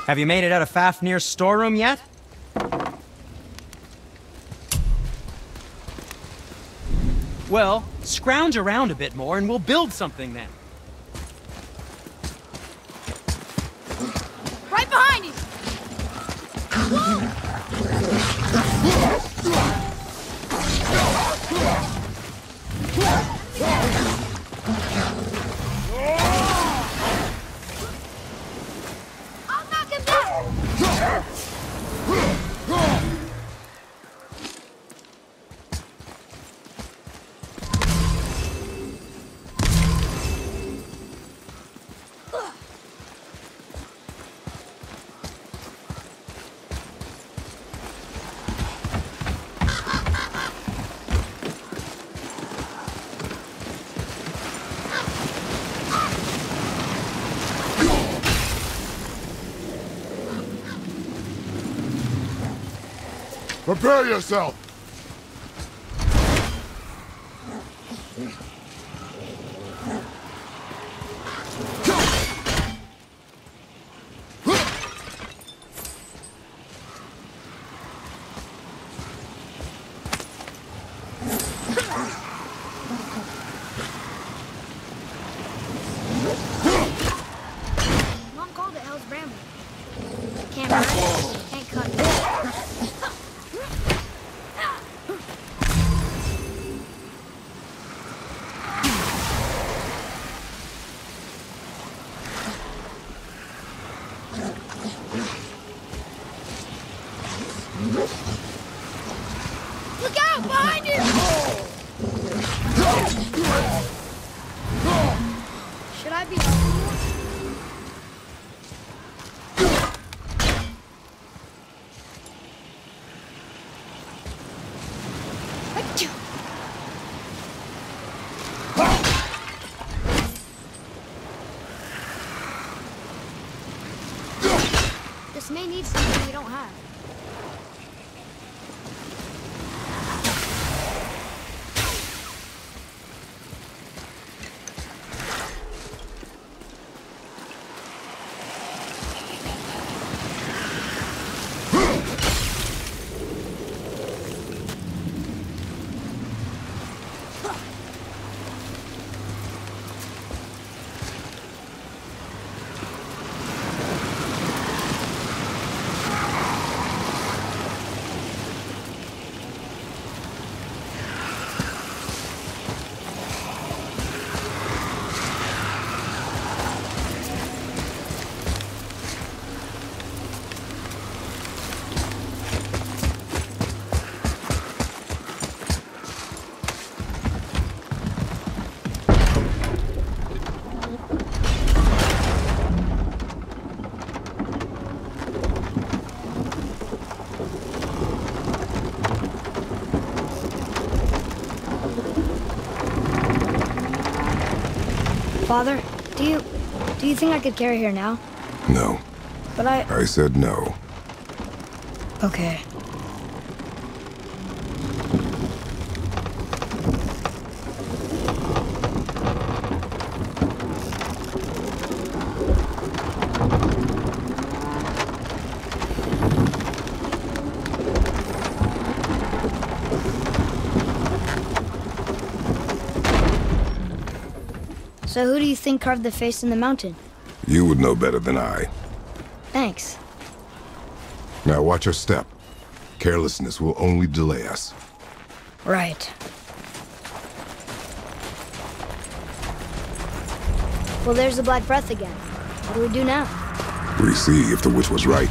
Have you made it out of Fafnir's storeroom yet? Well, scrounge around a bit more and we'll build something then. Right behind you! I'll knock him down! Prepare yourself! Mom called it Hell's Bramble. Can't run, can't cut it. Look out! Behind you! Should I be helping you? Achoo! This may need something we don't have. Father, do you think I could carry her now? No. But I said no. Okay. So who do you think carved the face in the mountain? You would know better than I. Thanks. Now watch your step. Carelessness will only delay us. Right. Well, there's the Black Breath again. What do we do now? We see if the witch was right.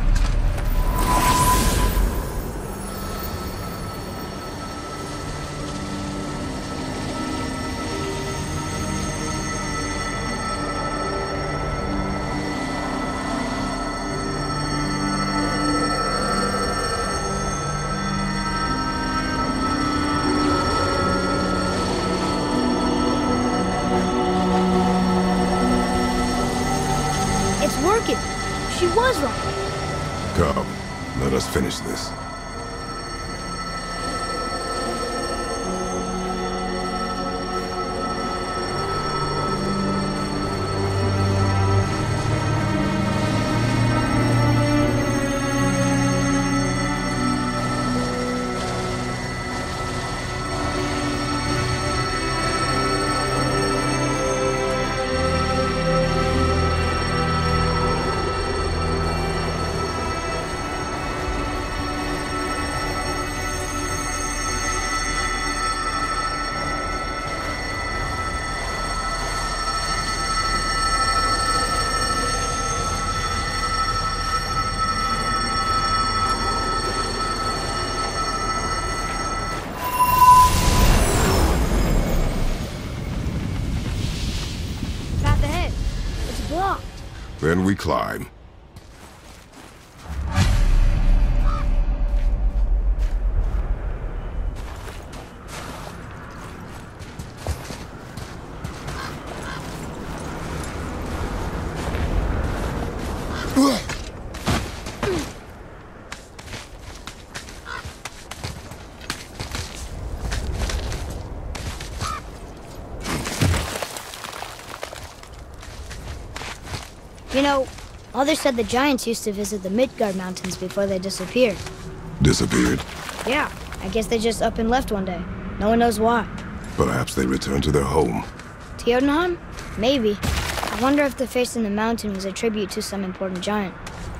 It's working. She was right. Come, let us finish this. Then we climb. You know, Mother said the giants used to visit the Midgard Mountains before they disappeared. Disappeared? Yeah, I guess they just up and left one day. No one knows why. Perhaps they returned to their home. To Jotunheim? Maybe. I wonder if the face in the mountain was a tribute to some important giant.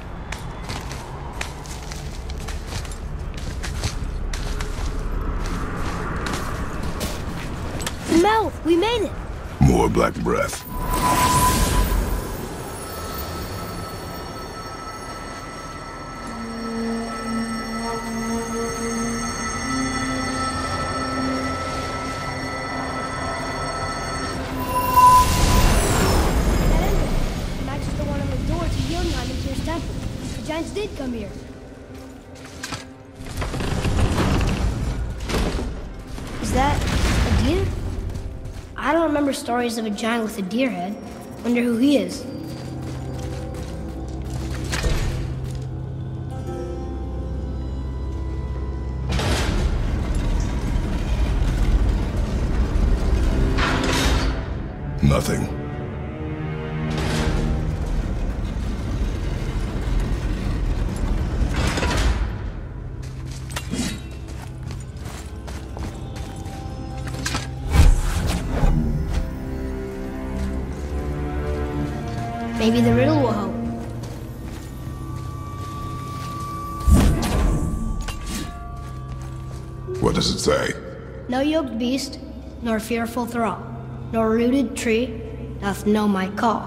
Mel, we made it! More black breath. Did come here. Is that a deer? I don't remember stories of a giant with a deer head. Wonder who he is. Nothing. Maybe the riddle will help. What does it say? No yoked beast, nor fearful thrall, nor rooted tree doth know my call.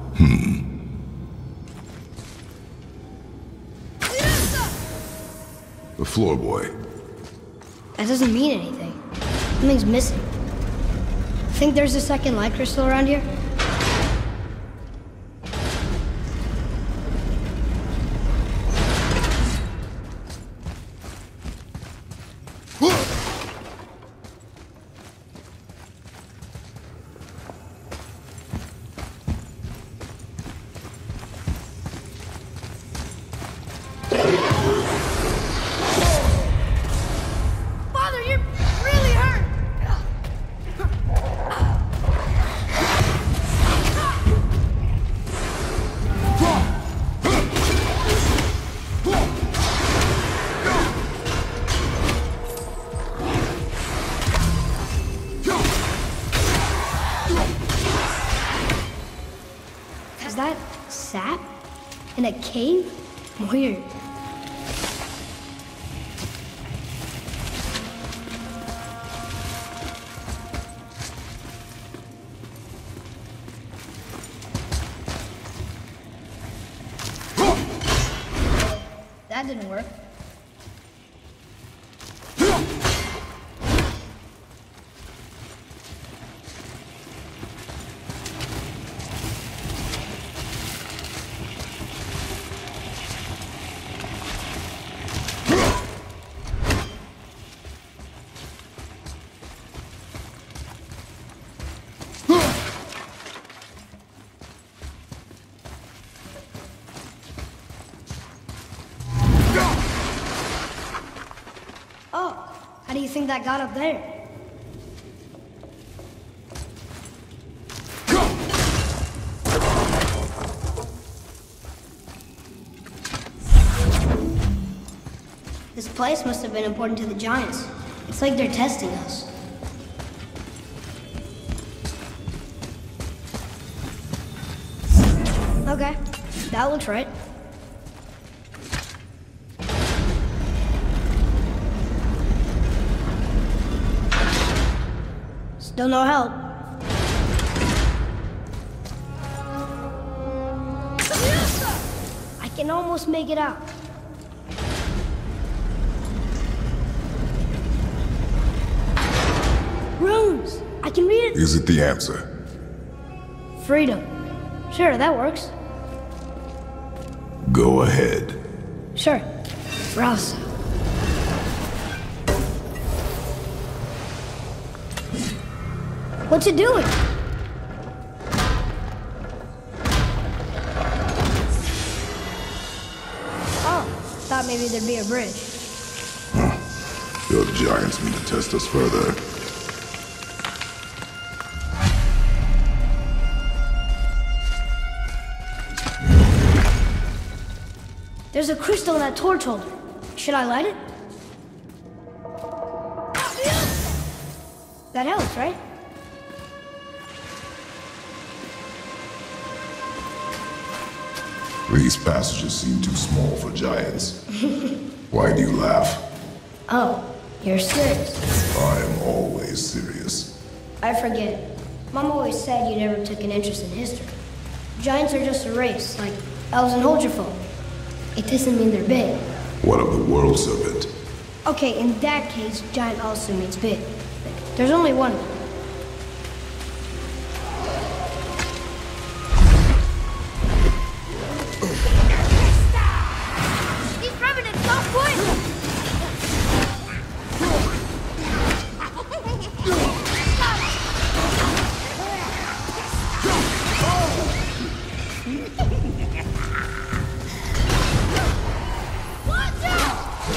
The floor boy. That doesn't mean anything. Something's missing. Think there's a second light crystal around here? Is that sap? In a cave? Weird. That didn't work. Oh, how do you think that got up there? This place must have been important to the giants. It's like they're testing us. Okay, that looks right. Still no help. I can almost make it out. Runes! I can read it. Is it the answer? Freedom. Sure, that works. Go ahead. Sure. Rouse. What's it doing? Oh, thought maybe there'd be a bridge. Your giants mean to test us further. There's a crystal in that torch holder. Should I light it? That helps, right? These passages seem too small for giants. Why do you laugh? Oh, you're serious. I am always serious. I forget. Mom always said you never took an interest in history. Giants are just a race, like elves and Holgerfolk. It doesn't mean they're big. What of the world serpent? Okay, in that case, giant also means big. There's only one. These revenants so quick! Watch out!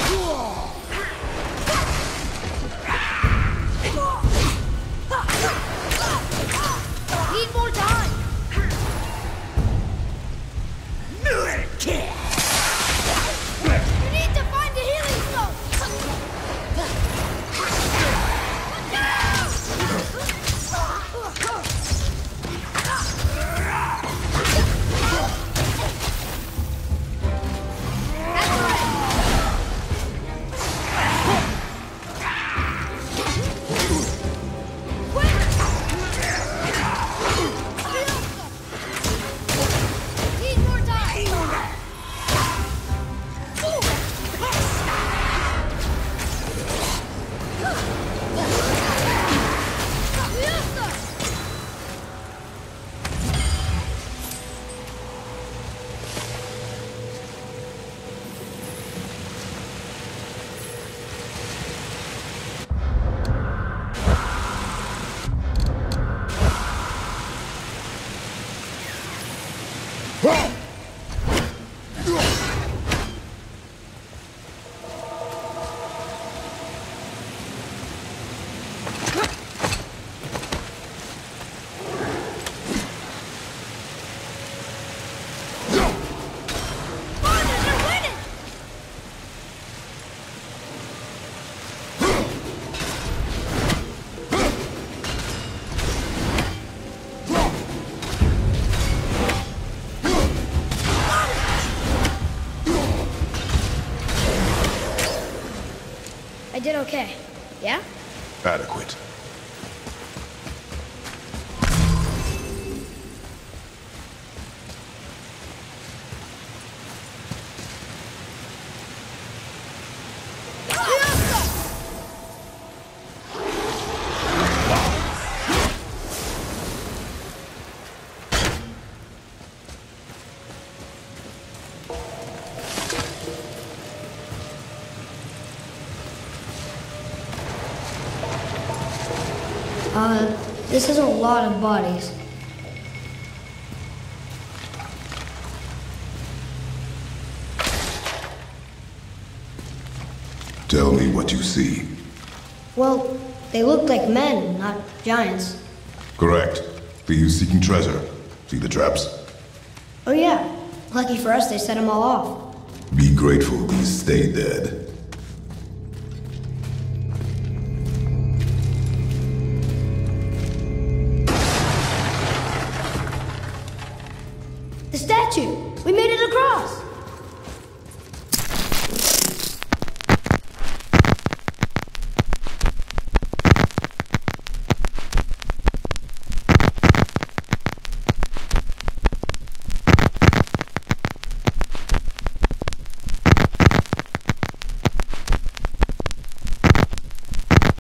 Need more time! You need to find the healing stone! Need more time! I did okay. Yeah? Adequate. This is a lot of bodies. Tell me what you see. Well, they look like men, not giants. Correct. Thieves seeking treasure. See the traps? Oh yeah. Lucky for us, they set them all off. Be grateful these stay dead. The statue! We made it across!